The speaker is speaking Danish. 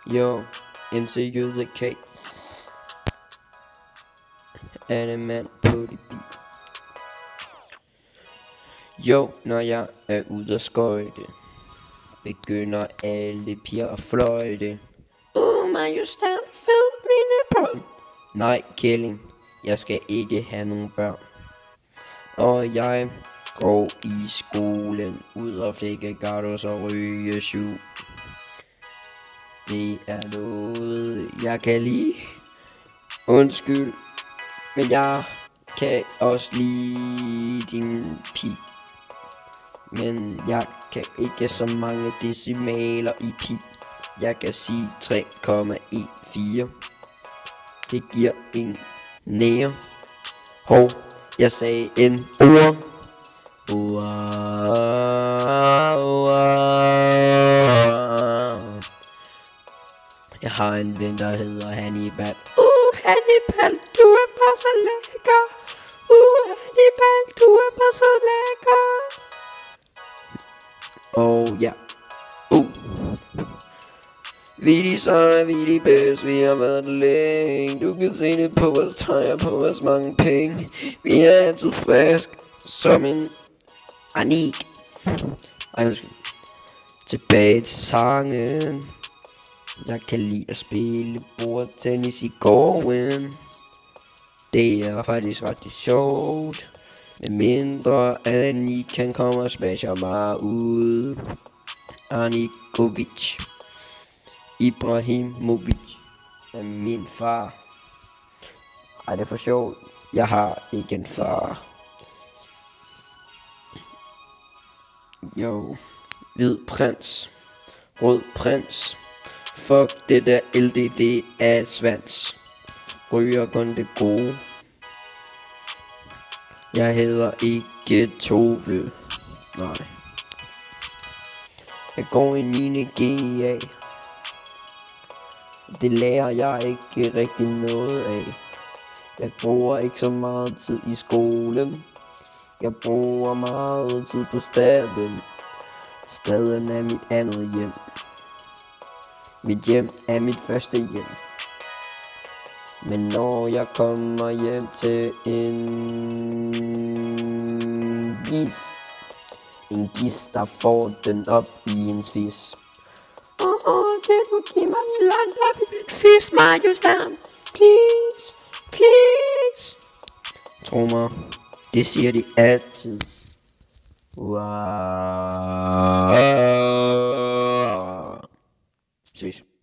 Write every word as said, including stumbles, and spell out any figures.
Jo, M C J K er det mand på det beat. Jo, når jeg er ude at skøjte, begynder alle piger at fløjte. Uh, Majestæt, fed mine børn. Nej, kælling, jeg skal ikke have nogen børn. Og jeg går i skolen, ud og flække gardos og ryge syv. Det er noget, jeg kan lide. Undskyld, men jeg kan også lide din pi. Men jeg kan ikke så mange decimaler i pi. Jeg kan sige tre komma fire. Det giver en nære. Hov, jeg sagde en ord. Wow, wow. Jeg har en ven, der hedder Hannibal. Uh, Hannibal, du er bare så lækker. Uh, Hannibal, du er bare så lækker. Oh ja. Uh. Vi de seje, vi de bedst, vi har været længe. Du kan se det på vores tøj og på vores mange penge. Vi er altid frisk som en anik. Ej, undskyld. Tilbage til sangen. Jeg kan lide at spille bordtennis i gården. Det er faktisk ret sjovt. Med mindre at I kan komme og smashe mig ud. Anikovic Ibrahimovic er min far. Ej, det er for sjovt. Jeg har ikke en far. Jo. Hvid prins. Rød prins. Fuck det der L D D af svans. Ryger kun det gode. Jeg hedder ikke Tove. Nej. Jeg går i niende G A. Det lærer jeg ikke rigtig noget af. Jeg bruger ikke så meget tid i skolen. Jeg bruger meget tid på staden. Staden er mit andet hjem. Mit hjem er mit første hjem. Men når jeg kommer hjem til en gis, en gis, der får den op i en fis. Åh, oh, kan du give mig en lang op i min fis, Majestæt? Please, please. Tro mig, det siger de altid. Wow. Ses.